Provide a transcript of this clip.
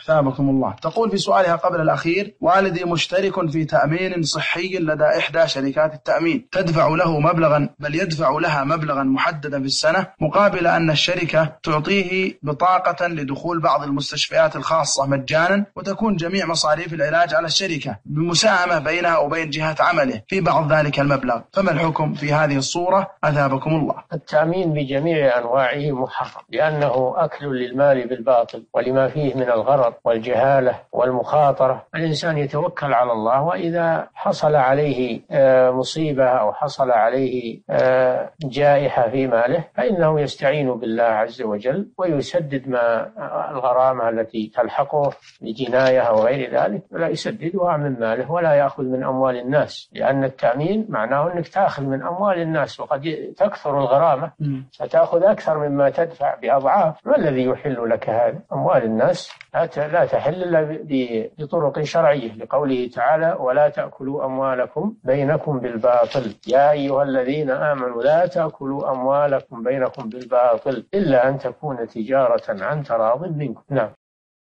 أثابكم الله. تقول في سؤالها قبل الأخير: والدي مشترك في تأمين صحي لدى إحدى شركات التأمين، تدفع له مبلغا يدفع لها مبلغا محددا في السنة، مقابل أن الشركة تعطيه بطاقة لدخول بعض المستشفيات الخاصة مجانا، وتكون جميع مصاريف العلاج على الشركة بمساهمة بينها وبين جهة عمله في بعض ذلك المبلغ، فما الحكم في هذه الصورة أثابكم الله؟ التأمين بجميع أنواعه محرم، لأنه أكل للمال بالباطل ولما فيه من الغرر والجهالة والمخاطرة. الإنسان يتوكل على الله، وإذا حصل عليه مصيبة أو حصل عليه جائحة في ماله فإنه يستعين بالله عز وجل ويسدد ما الغرامة التي تلحقه بجناية أو غير ذلك، ولا يسددها من ماله ولا يأخذ من أموال الناس، لأن التأمين معناه أنك تأخذ من أموال الناس، وقد تكثر الغرامة فتأخذ أكثر مما تدفع بأضعاف. ما الذي يحل لك هذا؟ أموال الناس لا تحل إلا بطرق شرعية، لقوله تعالى: ولا تأكلوا أموالكم بينكم بالباطل يا أيها الذين آمنوا لا تأكلوا أموالكم بينكم بالباطل إلا أن تكون تجارة عن تراض منكم. نعم.